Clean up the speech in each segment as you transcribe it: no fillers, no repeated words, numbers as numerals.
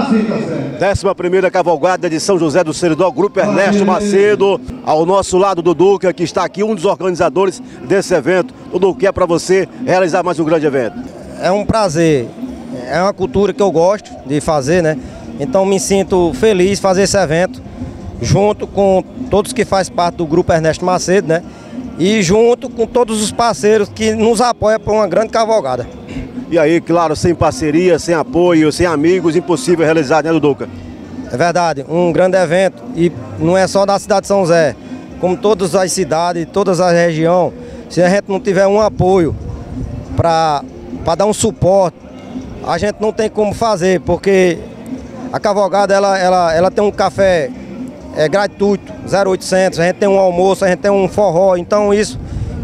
11ª cavalgada de São José do Seridó, Grupo Ernesto Macedo. Ao nosso lado, Duduca, que está aqui, um dos organizadores desse evento. Dudu, o que é para você realizar mais um grande evento? É um prazer, é uma cultura que eu gosto de fazer, né? Então me sinto feliz de fazer esse evento, junto com todos que fazem parte do Grupo Ernesto Macedo, né? E junto com todos os parceiros que nos apoiam para uma grande cavalgada. E aí, claro, sem parceria, sem apoio, sem amigos, impossível realizar, né, Duduca? É verdade, um grande evento, e não é só da cidade de São José, como todas as cidades, todas as regiões. Se a gente não tiver um apoio para dar um suporte, a gente não tem como fazer, porque a cavalgada ela tem um café gratuito, 0800, a gente tem um almoço, a gente tem um forró, então isso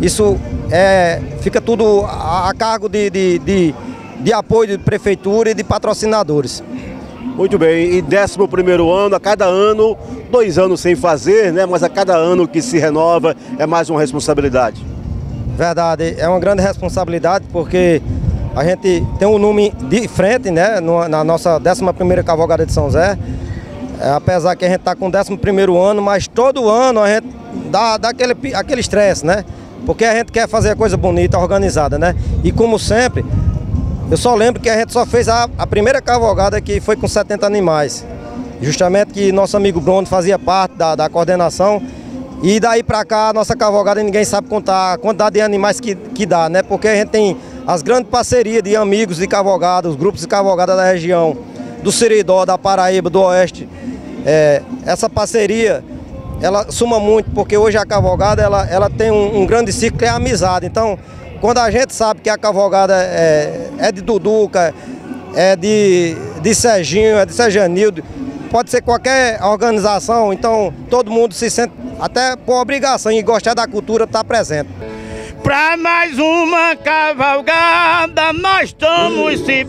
fica tudo a cargo de apoio de prefeitura e de patrocinadores. Muito bem, e 11º ano, a cada ano, 2 anos sem fazer, né? Mas a cada ano que se renova é mais uma responsabilidade. Verdade, é uma grande responsabilidade, porque a gente tem um número de frente, né? Na nossa 11ª cavalgada de São José. Apesar que a gente está com o 11º ano, mas todo ano a gente dá aquele estresse, né? Porque a gente quer fazer a coisa bonita, organizada, né? E como sempre, eu só lembro que a gente só fez a primeira cavalgada, que foi com 70 animais. Justamente que nosso amigo Bruno fazia parte da coordenação. E daí pra cá, a nossa cavalgada, ninguém sabe contar a quantidade de animais que dá, né? Porque a gente tem as grandes parcerias de amigos de cavalgada, os grupos de cavalgada da região, do Seridó, da Paraíba, do Oeste. Essa parceria, ela suma muito, porque hoje a cavalgada ela tem um grande ciclo, que é a amizade. Então, quando a gente sabe que a cavalgada é de Duduca, é de Serginho, é de Serjanildo, pode ser qualquer organização, então todo mundo se sente até por obrigação e gostar da cultura, estar presente. Para mais uma cavalgada nós estamos se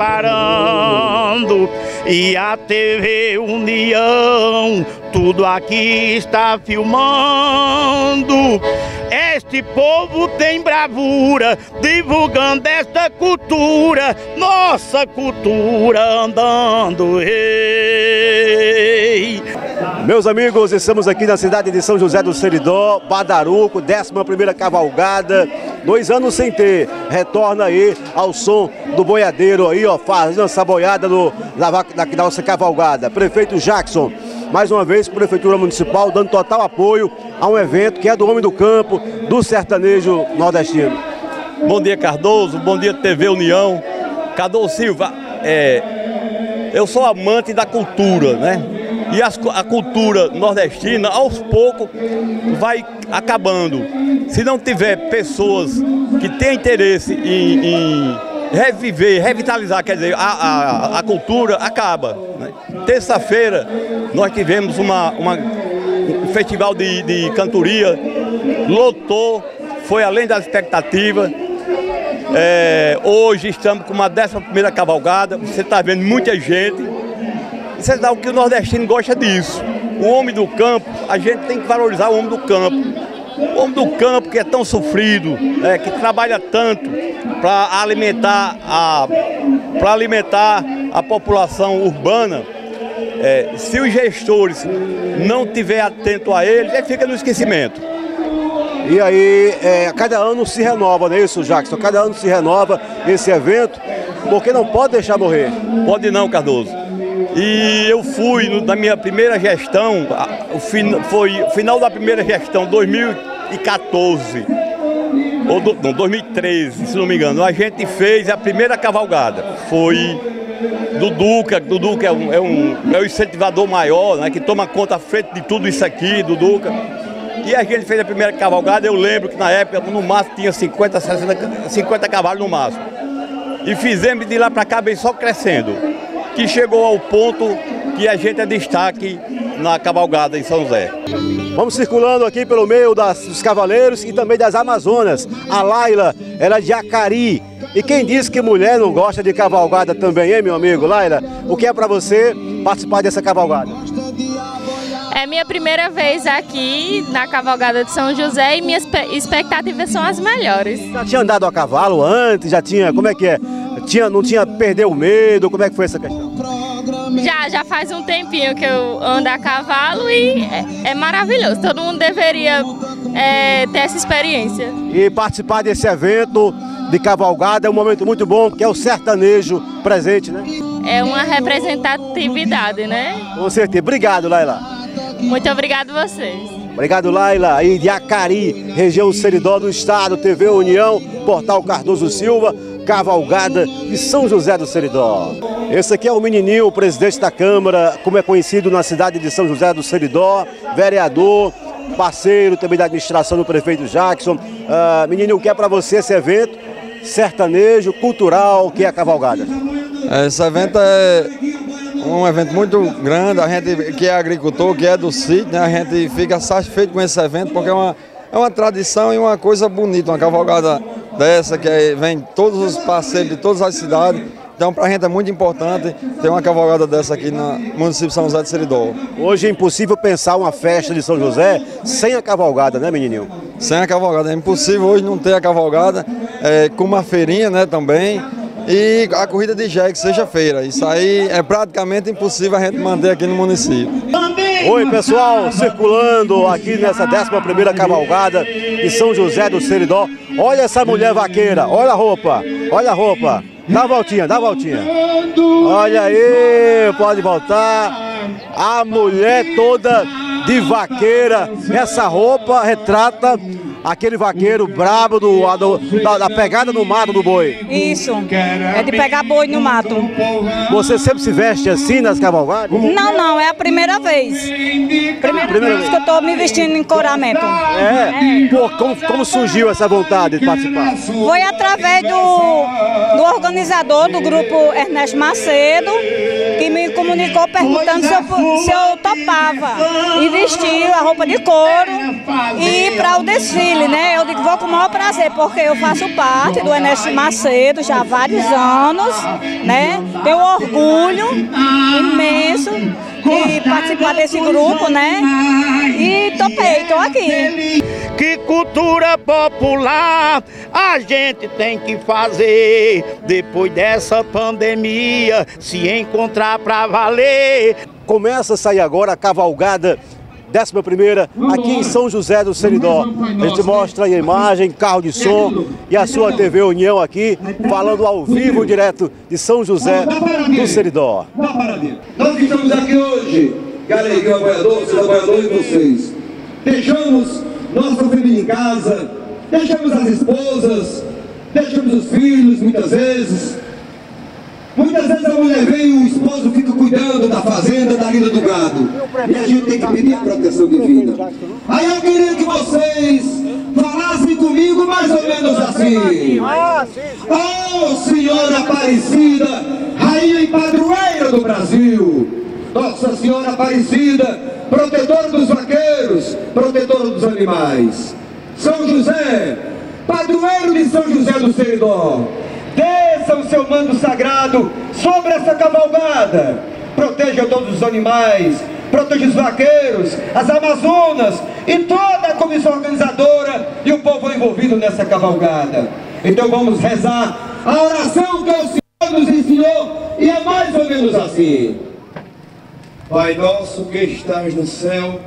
preparando, e a TV União tudo aqui está filmando. Este povo tem bravura, divulgando esta cultura, nossa cultura andando. Ei. Meus amigos, estamos aqui na cidade de São José do Seridó, Badaruco, 11ª cavalgada, 2 anos sem ter. Retorna aí ao som do boiadeiro aí, ó, fazendo essa boiada da nossa cavalgada. Prefeito Jackson, mais uma vez, Prefeitura Municipal dando total apoio a um evento que é do homem do campo, do sertanejo nordestino. Bom dia, Cardoso, bom dia, TV União. Cardoso Silva, eu sou amante da cultura, né? E a cultura nordestina, aos poucos, vai acabando. Se não tiver pessoas que têm interesse em reviver, revitalizar, quer dizer, a cultura, acaba, né? Terça-feira nós tivemos um festival de cantoria, lotou, foi além das expectativas. Hoje estamos com uma 11ª cavalgada, você está vendo muita gente. Você dá o que o nordestino gosta disso. O homem do campo, a gente tem que valorizar o homem do campo. O homem do campo que é tão sofrido, que trabalha tanto para alimentar a população urbana. Se os gestores não estiverem atentos a ele fica no esquecimento. E aí, cada ano se renova, não é isso, Jackson? Cada ano se renova esse evento, porque não pode deixar morrer. Pode não, Cardoso. E eu fui na minha primeira gestão, foi o final da primeira gestão, 2014, ou 2013, se não me engano. A gente fez a primeira cavalgada, foi Duduca é o incentivador maior, né, que toma conta à frente de tudo isso aqui, Duduca. E a gente fez a primeira cavalgada, eu lembro que na época no máximo tinha 50 cavalos no máximo. E fizemos de lá para cá bem só crescendo, que chegou ao ponto que a gente é destaque na cavalgada em São José. Vamos circulando aqui pelo meio dos cavaleiros e também das Amazonas. A Laila, ela é de Acari. E quem disse que mulher não gosta de cavalgada também, hein, meu amigo? Laila, o que é para você participar dessa cavalgada? É minha primeira vez aqui na cavalgada de São José e minhas expectativas são as melhores. Já tinha andado a cavalo antes? Já tinha, como é que é? Não tinha, perdeu o medo? Como é que foi essa questão? Já faz um tempinho que eu ando a cavalo e é maravilhoso. Todo mundo deveria ter essa experiência. E participar desse evento de cavalgada é um momento muito bom, que é o sertanejo presente, né? É uma representatividade, né? Com certeza. Obrigado, Laila. Muito obrigado a vocês. Obrigado, Laila. Aí de Acari, região Seridó do Estado, TV União, Portal Cardoso Silva, cavalgada de São José do Seridó. Esse aqui é o menininho, o presidente da Câmara, como é conhecido na cidade de São José do Seridó, vereador, parceiro também da administração do prefeito Jackson. Menininho, o que é para você esse evento sertanejo, cultural, que é a cavalgada? Esse evento é um evento muito grande, a gente que é agricultor, que é do sítio, né, a gente fica satisfeito com esse evento porque é uma tradição e uma coisa bonita, uma cavalgada dessa que vem todos os parceiros de todas as cidades. Então, para a gente é muito importante ter uma cavalgada dessa aqui no município de São José do Seridó. Hoje é impossível pensar uma festa de São José sem a cavalgada, né, menininho? Sem a cavalgada, é impossível hoje não ter a cavalgada, com uma feirinha, né, também, e a corrida de jegue, sexta-feira. Isso aí é praticamente impossível a gente manter aqui no município. Oi, pessoal, circulando aqui nessa 11ª cavalgada de São José do Seridó. Olha essa mulher vaqueira, olha a roupa, olha a roupa. Dá a voltinha, dá a voltinha. Olha aí, pode voltar. A mulher toda de vaqueira. Essa roupa retrata aquele vaqueiro brabo da pegada no mato do boi. Isso, é de pegar boi no mato. Você sempre se veste assim nas cavalgadas? Não, é a primeira vez. Primeira vez que eu estou me vestindo em coramento. Pô, como surgiu essa vontade de participar? Foi através do organizador do grupo Ernesto Macedo, que me comunicou perguntando se eu topava e vestir a roupa de couro e ir para o desfile, né? Eu digo, vou com o maior prazer, porque eu faço parte do Ernesto Macedo já há vários anos, né? Tenho orgulho imenso de participar desse grupo, né? E topei, estou aqui. Que cultura popular a gente tem que fazer depois dessa pandemia, se encontrar pra valer. Começa a sair agora a cavalgada 11ª aqui em São José do Seridó. A gente mostra aí a imagem, carro de som e a sua TV União aqui, falando ao vivo, direto de São José do Seridó. Nós estamos aqui hoje, que alegria, apoiador, seus apoiadores e vocês. Deixamos nossa família em casa, deixamos as esposas, deixamos os filhos muitas vezes. Muitas vezes a mulher vem e o esposo fica cuidando da fazenda, da lida do gado. E a gente tem que pedir a proteção divina. Aí eu queria que vocês falassem comigo mais ou menos assim. Oh, Senhora Aparecida, Rainha e Padroeira do Brasil. Nossa Senhora Aparecida, protetora dos vaqueiros, protetora dos animais. São José, padroeiro de São José do Seridó, desça o seu manto sagrado sobre essa cavalgada. Proteja todos os animais, proteja os vaqueiros, as amazonas e toda a comissão organizadora e o povo envolvido nessa cavalgada. Então vamos rezar a oração que o Senhor nos ensinou e é mais ou menos assim. Pai nosso que estás no céu,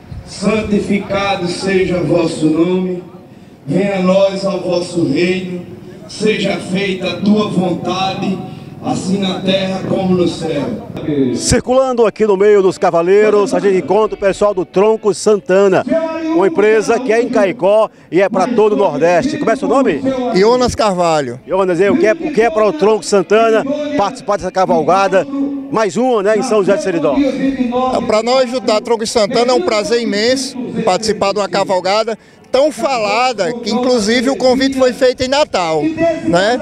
santificado seja vosso nome, venha a nós ao vosso reino, seja feita a tua vontade, assim na terra como no céu. Circulando aqui no meio dos cavaleiros, a gente encontra o pessoal do Tronco Santana, uma empresa que é em Caicó e é para todo o Nordeste. Como é seu nome? Jonas Carvalho. Jonas, o que é para o Tronco Santana participar dessa cavalgada? Mais uma, né, em São José do Seridó. Para nós da Tronco Santana é um prazer imenso participar de uma cavalgada tão falada, que inclusive o convite foi feito em Natal, né?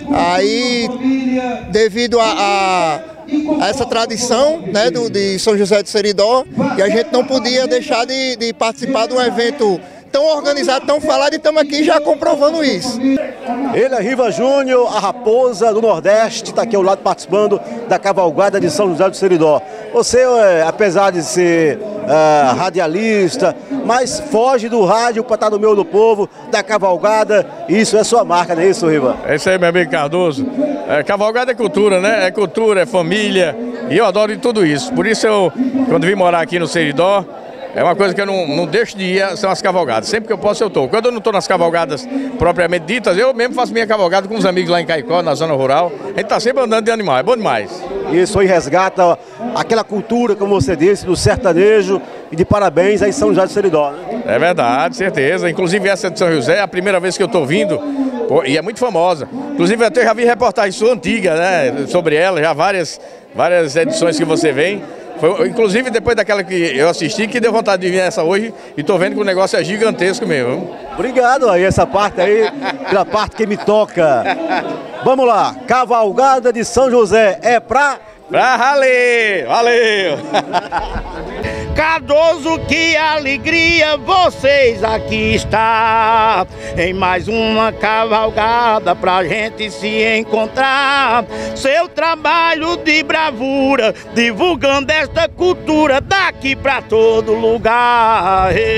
Aí, devido a essa tradição, né, de São José do Seridó, e a gente não podia deixar de participar de um evento tão organizado, tão falado, e estamos aqui já comprovando isso. Ele é Riva Júnior, a raposa do Nordeste, está aqui ao lado participando da cavalgada de São José do Seridó. Você, apesar de ser radialista, mas foge do rádio para estar no meio do povo, da cavalgada, isso é sua marca, não é isso, Riva? É isso aí, meu amigo Cardoso. Cavalgada é cultura, né? É cultura, é família, E eu adoro tudo isso. Por isso eu, quando vim morar aqui no Seridó, é uma coisa que eu não deixo de ir, são as cavalgadas. Sempre que eu posso, eu estou. Quando eu não estou nas cavalgadas propriamente ditas, eu mesmo faço minha cavalgada com os amigos lá em Caicó, na zona rural. A gente está sempre andando de animal, é bom demais. Isso aí resgata aquela cultura, como você disse, do sertanejo, e de parabéns aí São José do Seridó, né? É verdade, certeza. Inclusive essa de São José é a primeira vez que eu estou vindo, e é muito famosa. Inclusive até já vi reportagem sua antiga, né, sobre ela, já várias edições que você vem. Foi, inclusive depois daquela que eu assisti, que deu vontade de vir essa hoje, e tô vendo que o negócio é gigantesco mesmo. Obrigado aí, essa parte aí, pela parte que me toca. Vamos lá, cavalgada de São José é pra valer, valeu! Cardoso, que alegria vocês aqui está, em mais uma cavalgada pra gente se encontrar. Seu trabalho de bravura, divulgando esta cultura daqui pra todo lugar.